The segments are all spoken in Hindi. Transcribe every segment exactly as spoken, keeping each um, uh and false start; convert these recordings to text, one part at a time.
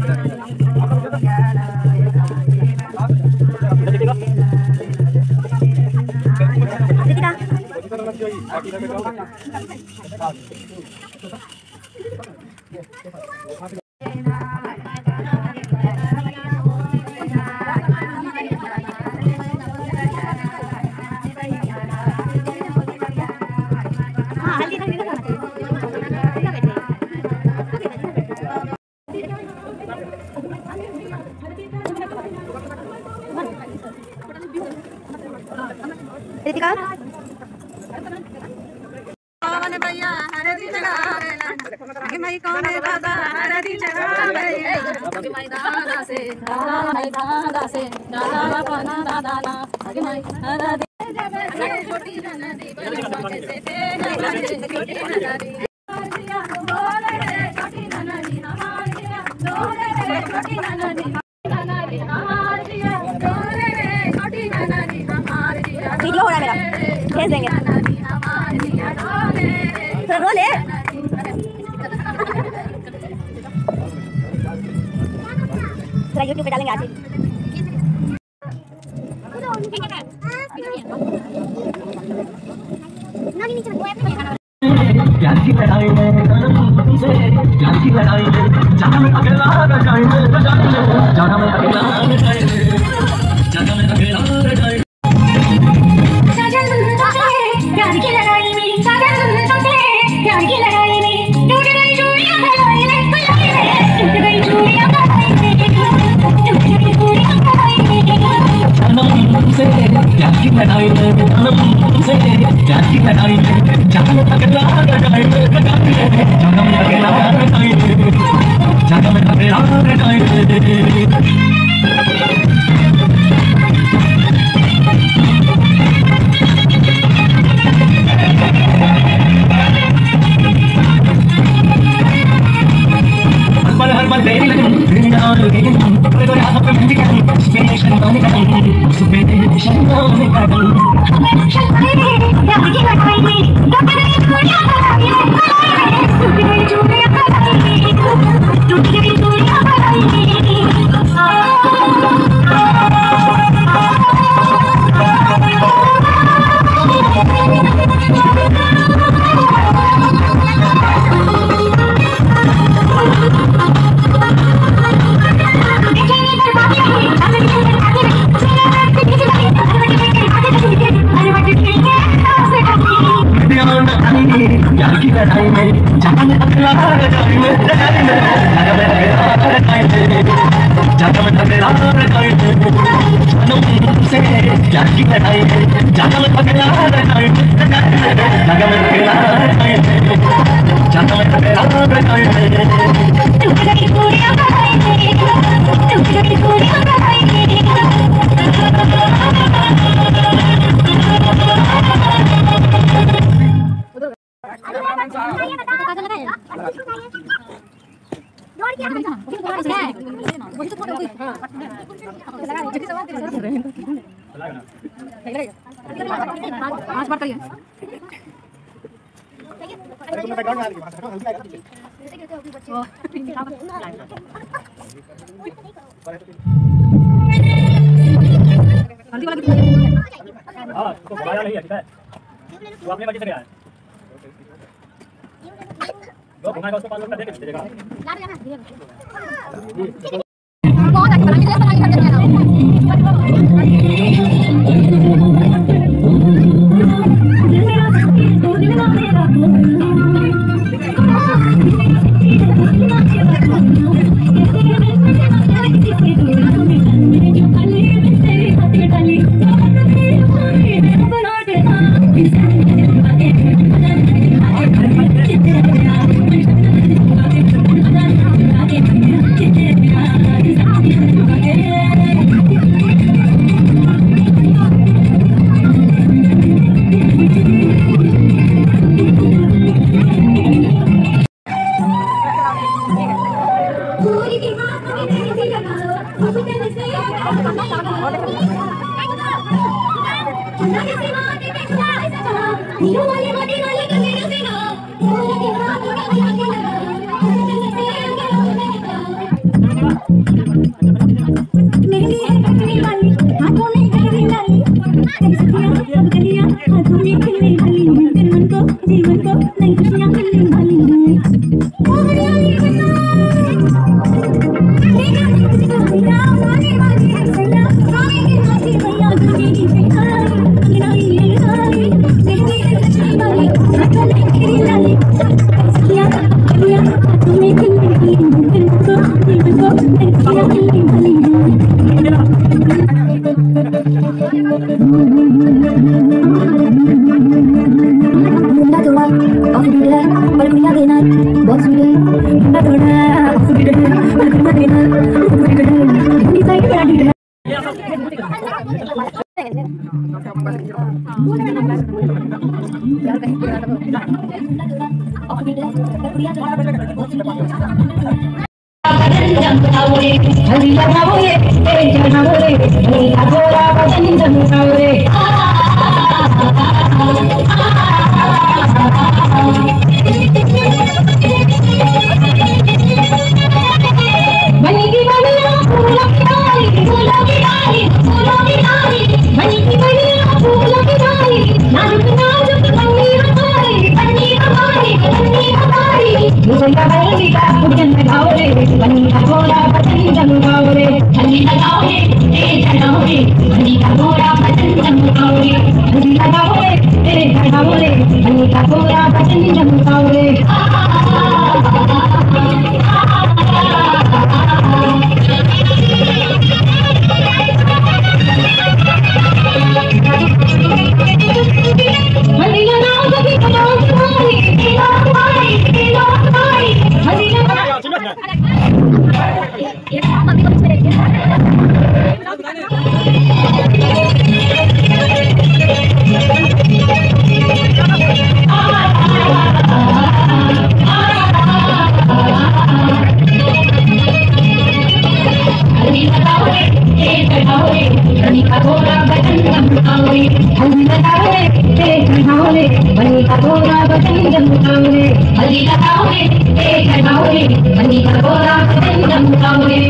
रितिका कौन भैया हरदी चढ़ावे कि मैं कौन बाबा हरदी चढ़ावे कि मैं दादा से दादा दादा से दादा पाना दादा ना कि मैं हरदी छोटी नदी बड़ी सोचे से छोटी नदी बोल रे छोटी नदी हमारी बोल रे छोटी नदी नदी हमारी बोल रे छोटी नदी हमारी वीडियो हो रहा है मेरा भेज देंगे थोड़ा रोल है थोड़ा यूट्यूब पे डालेंगे आज ही प्यार की लड़ाई में तुमसे प्यार की लड़ाई में जाना मैं अकेला रजाई में जाना मैं अकेला रजाई में जाना मैं अकेला रजाई साजन सुन तुझसे प्यार की लड़ाई में साजन सुन तुझसे प्यार की लड़ाई में टूट गई चूड़ियां गलाई में गलाई में टूट गई चूड़ियां गलाई में टूट गई चूड़ियां गलाई में जाना तुमसे प्यार की लड़ाई में जाना तुमसे प्यार की लड़ाई में जाना मैं अकेला रजाई में जाना मैं अकेला रजाई में जाना मैं अकेला रजाई में प्यार की लड़ाई में जाना मैं अकेला रजाई में रजाई में जाना मैं अकेला रजाई में जाना मैं अकेला रजाई में जाना तुमसे प्यार की लड़ाई में जाना मैं अकेला रजाई में रजाई में जाना मैं अकेला रजाई में जाना मैं अकेला रजाई में टूट गई चूड़ियां गलाई में टूट गई चूड़ियां गलाई में पांच बार करिए हाँ तो गाया नहीं है ठीक है वो अपने बच्चे से गया है वो घुमाएगा उसको पाँच लोग का देख के देगा बहुत अच्छा बनाएंगे जैसा बनाएंगे कर मेरी है कटरी वाली हाथों में कटरी लाली कैसे किया सब गलियां हाथों में खिलने वाली तेरे मन को जीवन को नई खुशियां मिलने वाली हैं ओ हरियाली बना मेरा तुझको मेरा आने वाली है सैया गाने के नाचे भैया मेरी बेकार गिनाई गिनाई मेरी है कटरी वाली हाथों में कटरी लाली कैसे किया गलियां हाथों में खिलने वाली तेरे मन को जीवन को नई खुशियां मिलने वाली हैं मुंडा थोड़ा ऑफ बीट है पर कुड़ियां देना बहुत स्वीट है मुंडा थोड़ा ऑफ बीट है पर कुड़ियां देना बहुत स्वीट है अपनी साइड पे आड़ी है ऑफ बीट है पर कुड़ियां देना बहुत स्वीट है हरी लगाओ रे ए जगाओ रे हरी अगोरा बदन जगाओ रे बनी की बनिया फूलों की डाली फूलों की डाली फूलों की डाली बनी की बनिया फूलों की डाली नाजुक नाजुक बनी हमारी बनी हमारी बनी हमारी मुझे लगाएगी का भजन लगाओ रे बनी का घोड़ा बदन जगाओ रे हल्दी लगाओ रे ए जगाओ रे बनी का घोड़ा बदन जगाओ रे हल्दी लगाओ रे ए जगाओ रे बनी का घोड़ा बदन जगाओ रे हल्दी लगाओ सभी लगाओ तुम्हारी तेरा हमारी तेरा हमारी हल्दी लगाओ ये काम अभी कब करेंगे हल्दी लगाओ रे ए जगाओ रे बनी का घोड़ा बदन जगाओ रे हल्दी लगाओ रे ए जगाओ रे बनी का घोड़ा बदन जगाओ रे हल्दी लगाओ रे ए जगाओ रे बनी का घोड़ा बदन जगाओ रे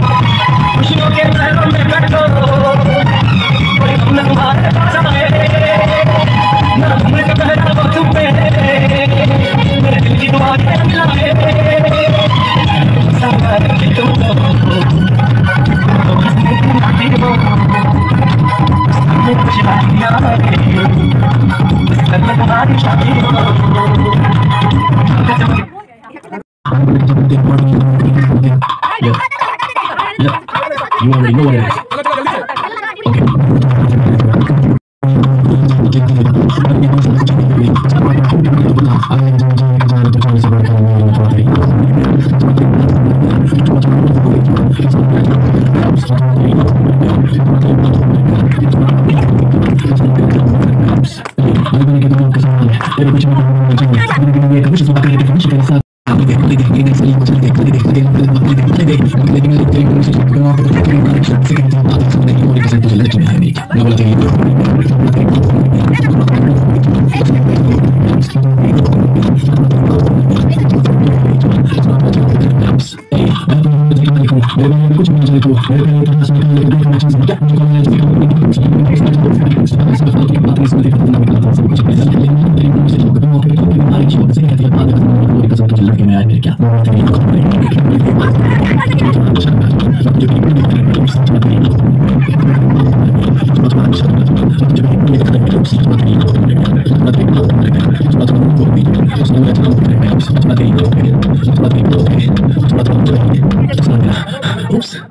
खुशियों के महलों में बैठो कोई तुमने तुम्हारे पास आए You already know what it is. Okay. Oops.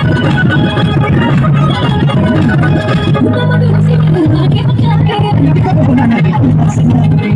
Thank you. को बनाना है